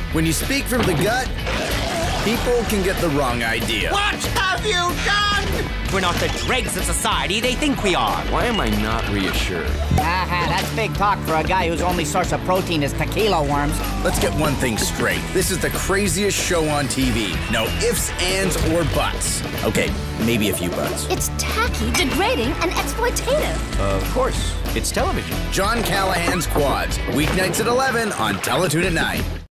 When you speak from the gut, people can get the wrong idea. What have you done? We're not the dregs of society they think we are. Why am I not reassured? Aha, that's big talk for a guy whose only source of protein is tequila worms. Let's get one thing straight. This is the craziest show on TV. No ifs, ands, or buts. Okay, maybe a few buts. It's tacky, degrading, and exploitative. Of course, it's television. John Callahan's Quads, weeknights at 11 on Teletoon at Night.